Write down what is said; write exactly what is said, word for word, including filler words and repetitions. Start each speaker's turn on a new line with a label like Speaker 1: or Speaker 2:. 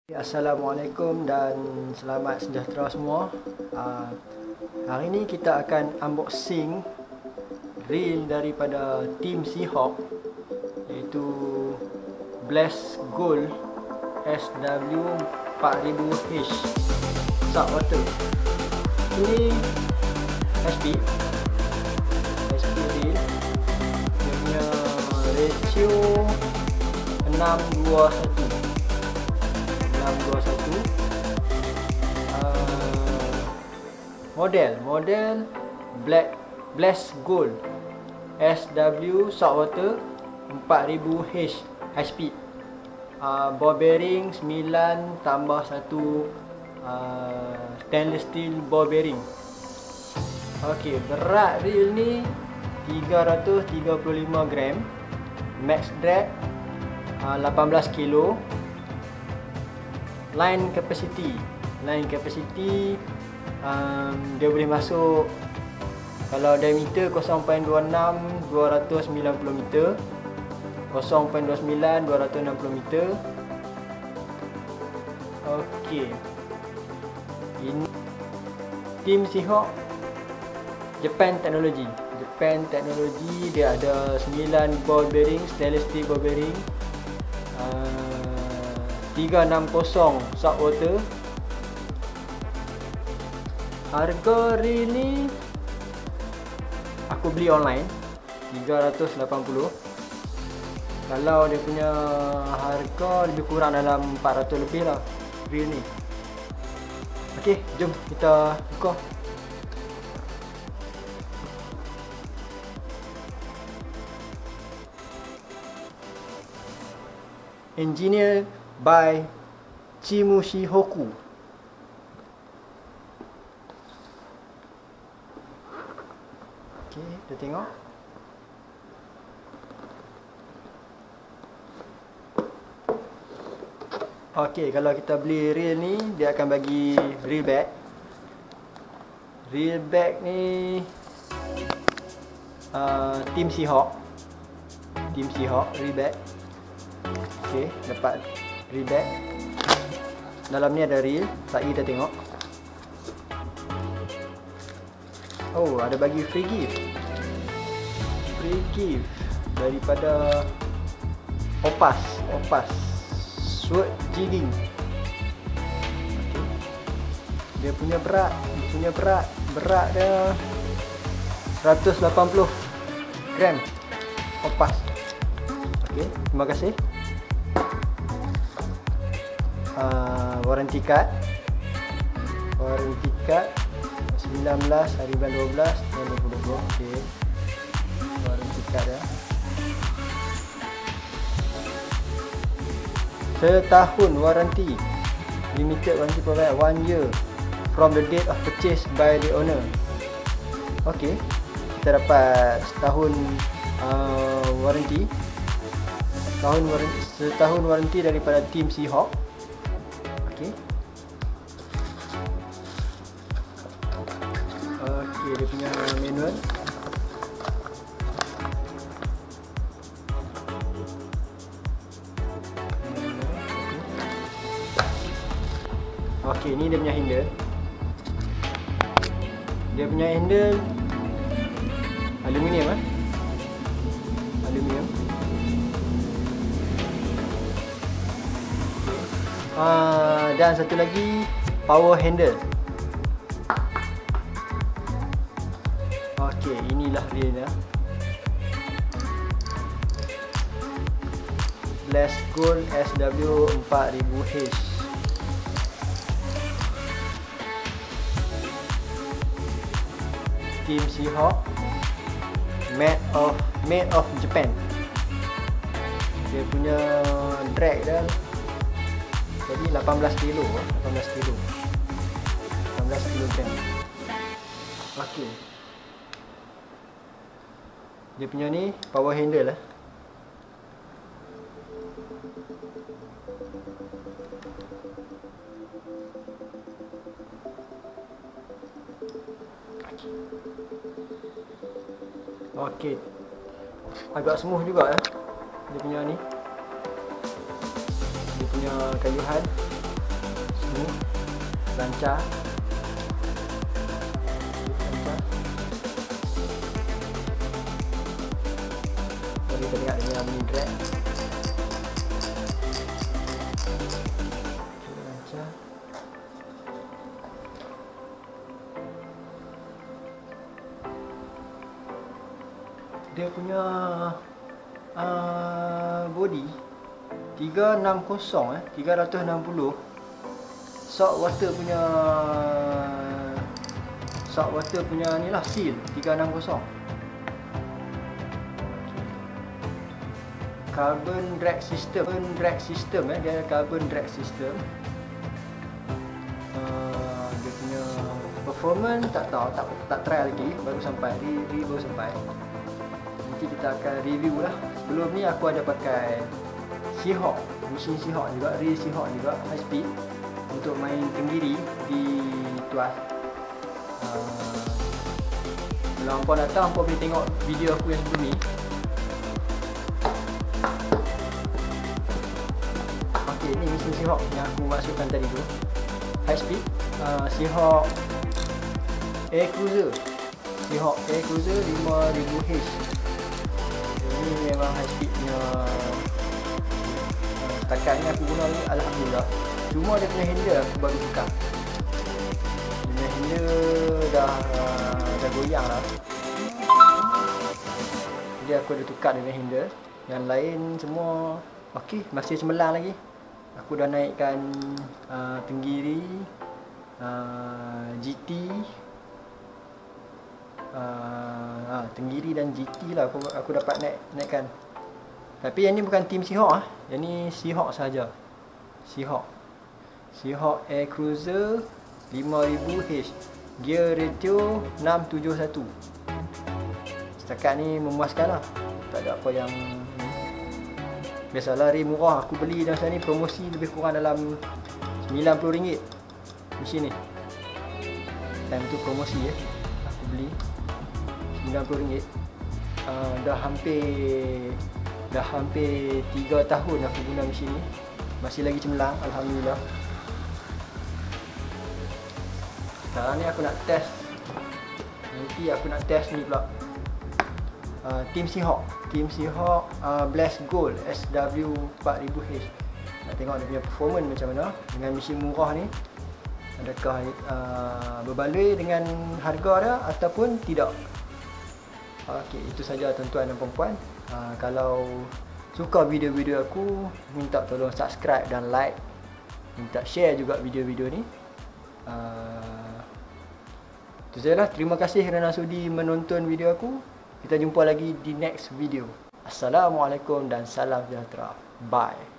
Speaker 1: Assalamualaikum dan selamat sejahtera semua. uh, Hari ini kita akan unboxing reel daripada Team Seahawk, iaitu Blast Gold S W empat ribu H Saltwater. Ini H P H P reel. Dia punya ratio enam dua satu enam dua satu. uh, Model Model Black Blast Gold S W Saltwater empat ribu H H P. uh, Ball bearing sembilan tambah satu uh, stainless steel ball bearing. Okey, berat reel ni tiga ratus tiga puluh lima gram. Max drag uh, lapan belas kilo. Line capacity Line capacity um, dia boleh masuk, kalau diameter kosong perpuluhan dua enam dua ratus sembilan puluh meter, kosong perpuluhan dua sembilan dua ratus enam puluh meter. Okey, ini Team Seahawk Japan Technology. Japan Technology, dia ada sembilan ball bearing, stainless steel ball bearing, uh, tiga enam kosong Saltwater. Harga reel ni aku beli online tiga ratus lapan puluh. Kalau dia punya harga lebih kurang dalam empat ratus lebih lah reel ni. Okey, jom kita buka. Engineer by Chimushi Hoku. Okey, kita tengok. Okey, kalau kita beli reel ni, dia akan bagi reel bag. Reel bag ni uh, Team Seahawk. Team Seahawk reel bag. Okey, dapat reel bag. Dalam ni ada reel. Tak kita tengok. Oh, ada bagi free gift. Free gift daripada Opas. Opas Sword Jigging. Okay. Dia punya berat, dia punya berat, berat dia seratus lapan puluh gram. Opas. Okey, terima kasih. Uh, warranty card warranty card sembilan belas hari bulan dua belas tahun dua ribu dua puluh. Okey, warranty card ya, setahun warranty, limited warranty provide one year from the date of purchase by the owner. Okey, kita dapat setahun uh, warranty tahun warranty setahun warranty daripada Team Seahawk. Okey. Okey, dia punya manual. Okey, ni dia punya handle. Dia punya handle aluminium ah. Aluminium. Uh, dan satu lagi power handle. Okey, inilah reelnya. Blast Gold S W empat ribu H. Team Seahawk, made of made of Japan. Dia punya drag dan jadi lapan belas kilo, lapan belas kilo. lapan belas kilogram. Okey. Dia punya ni power handle lah. Okey. Agak smooth juga eh. Dia punya ni. Dia punya kayuhan. smooth, lancar. Lancar. Jadi kita lihat dia mini drag. Lancar. Dia punya uh, body tiga enam kosong eh tiga enam nol. Salt water punya salt water punya ni lah seal tiga enam kosong. Carbon drag system, carbon drag system eh dia carbon drag system. Uh, dia punya performance tak tahu, tak tak try lagi, baru sampai di, di baru sampai. Nanti kita akan review lah. Sebelum ni aku ada pakai Seahawk, mesin Seahawk juga, reel Seahawk juga, high speed untuk main tenggiri di tuas. Uh, kalau hampa datang, hampa boleh tengok video aku yang sebelum ni. Ok, ni mesin Seahawk yang aku masukkan tadi tu, high speed, uh, Seahawk Air Cruiser, Seahawk Air Cruiser lima ribu H. Ini memang high speed punya. Setakat ni aku guna ni alhamdulillah. Cuma dia punya handle aku baru tukar. Dia punya handle dah uh, dah goyang lah. Jadi aku ada tukar dia punya handle. Yang lain semua okey, masih cemerlang lagi. Aku dah naikkan uh, tenggiri, uh, G T, uh, uh, tenggiri dan G T lah aku, aku dapat naik naikkan. Tapi yang ni bukan tim Seahawk ah. Yang ni Seahawk saja. Seahawk. Seahawk Air Cruiser lima ribu H. Gear ratio enam tujuh satu. Setakat ni memuaskan lah. Tak ada apa yang biasalah, reel murah aku beli dalam sana ni promosi lebih kurang dalam sembilan puluh ringgit mesin ni. Time tu promosi ya. Aku beli sembilan puluh ringgit. Uh, dah hampir Dah hampir tiga tahun aku guna mesin ni. Masih lagi cemerlang, alhamdulillah. Sekarang ni aku nak test. Nanti aku nak test ni pula. Uh, Team Seahawk, Team Seahawk uh, Blast Gold S W empat ribu H. Nak tengok dia punya performance macam mana dengan mesin murah ni. Adakah uh, berbaloi dengan harga dia ataupun tidak. Okey, itu saja tuan-tuan dan puan-puan. Uh, kalau suka video-video aku, minta tolong subscribe dan like. Minta share juga video-video ni. Uh, itu sajalah. Terima kasih kerana sudi menonton video aku. Kita jumpa lagi di next video. Assalamualaikum dan salam sejahtera. Bye.